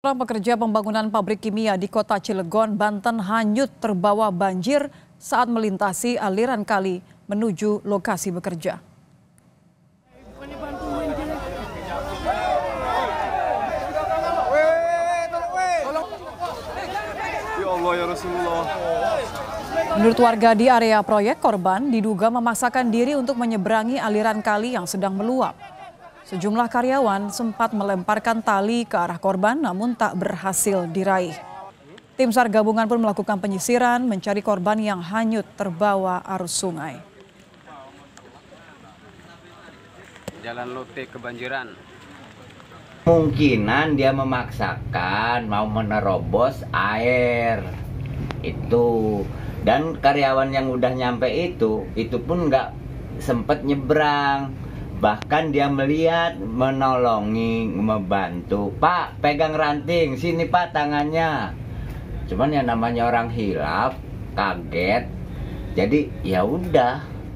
Seorang pekerja pembangunan pabrik kimia di kota Cilegon, Banten hanyut terbawa banjir saat melintasi aliran kali menuju lokasi bekerja. Ya Allah ya Rasulullah. Menurut warga di area proyek, korban diduga memaksakan diri untuk menyeberangi aliran kali yang sedang meluap. Sejumlah karyawan sempat melemparkan tali ke arah korban namun tak berhasil diraih. Tim SAR gabungan pun melakukan penyisiran mencari korban yang hanyut terbawa arus sungai. Jalan Lote kebanjiran. Kemungkinan dia memaksakan mau menerobos air itu, dan karyawan yang udah nyampe itu pun nggak sempet nyebrang, bahkan dia melihat, menolongi, membantu. Pak, pegang ranting, sini Pak tangannya. Cuman yang namanya orang hilaf, kaget, jadi ya udah